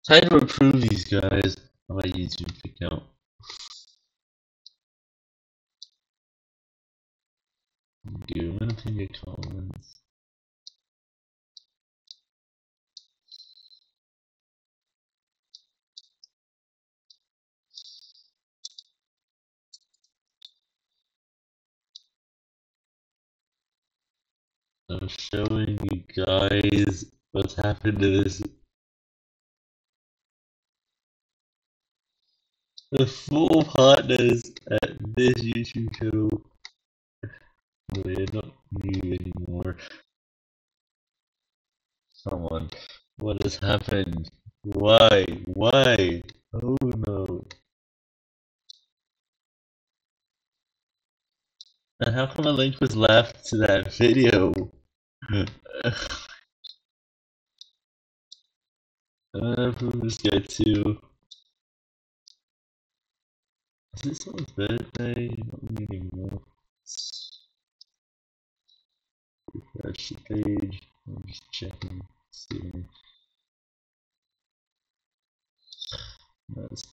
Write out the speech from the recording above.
Try to approve these guys on my YouTube account. Dude, I'm gonna pin your comments. I'm showing you guys what's happened to this. The full partners at this YouTube channel. They're not new anymore. Come on. What has happened? Why? Why? Oh no. And how come a link was left to that video? Approve this guy too. Is this someone's birthday? Not me anymore. Refresh the page. I'm just checking. See. That's